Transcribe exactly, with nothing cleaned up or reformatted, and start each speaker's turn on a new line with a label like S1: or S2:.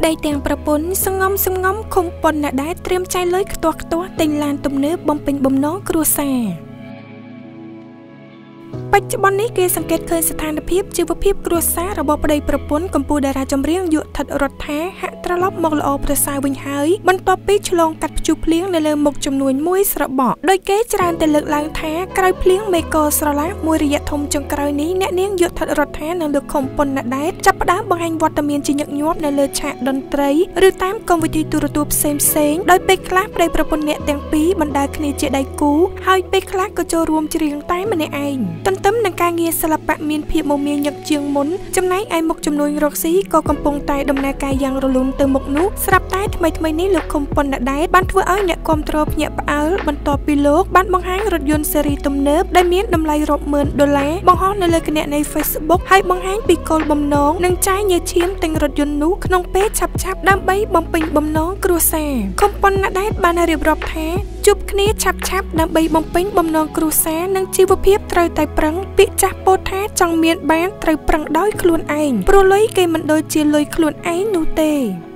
S1: ប្តីទាំងប្រពន្ធសងំសងំខំប៉ុនណាដែរត្រៀមចែកលុយខ្ទាស់ខ្ទាស់ទិញឡានទំនើបបំពេញបំណងគ្រួសារបច្ចុប្បន្ននេះគេសង្កេតឃើញស្ថានភាពជីវភាពគ្រួសាររបស់ប្តីប្រពន្ធកម្ពុជាតារាចម្រៀងយុទ្ធិតរដ្ឋាហាក់ត្រឡប់មកល្អប្រសើរវិញហើយបន្ទាប់ពីឆ្លងកាត់ព្យុះភ្លៀងនៅលើមុខចំនួនមួយស្របក់ដោយគេច្រើនតែលើកឡើងថាក្រោយភ្លៀងមេកស្រឡះមួយរយៈធំចុងក្រោយនេះអ្នកនាងយុទ្ធិតរដ្ឋានិងលោកខុមប៉ុនណាដែតចាប់ផ្ដើមបង្ហាញវត្តមានជាញឹកញាប់នៅលើឆាកតន្ត្រីឬតាមកម្មវិធីទូរទស្សន៍ផ្សេងផ្សេងដោយពេលខ្លះប្តីប្រពន្ធអ្នកទាំងពីរបណ្ដាគ្នាជាដៃគូហើយពេលខ្លះក៏ចូលរួមច្រៀងតែម្នាក់ឯងទន្ទឹមនឹងការងារសិល្បៈមានភាពមមាញឹកជាងមុនចំណែកឯមុខចំនួនរកស៊ីក៏កំពុងតែដំណើរការយ៉ាងរលូនទៅមុខនោះស្រាប់តែថ្មីថ្មីនេះលោកខុមប៉ុនណាដែតបានធ្វើឲ្យអ្នកគាំទ្រភ្ញាក់ផ្អើលបន្ទាប់ពីលោកបានបង្ហាញរថយន្តស៊េរីទំនើបដែលមានតម្លៃរាប់ម៉ឺនដុល្លារបង្ហោះនៅលើគណនី Facebook ហើយបង្ហាញពីគោលបំណងនឹងចាយញើសឈាមទិញរថយន្តនោះក្នុងពេលឆាប់ៗដើម្បីបំពេញបំណងគ្រួសារខុមប៉ុនណាដែតបានរៀបរាប់ថាជួបគ្នាឆាប់ៗដើម្បីបំពេញបំណងគ្រួសារនិងជីវភាពត្រូវតែប្រឹងពាក្យចាស់ពោលថាចង់មានបានត្រូវប្រឹងដោយខ្លួនឯងព្រោះលុយគេមិនដូចជាលុយខ្លួនឯងនោះទេ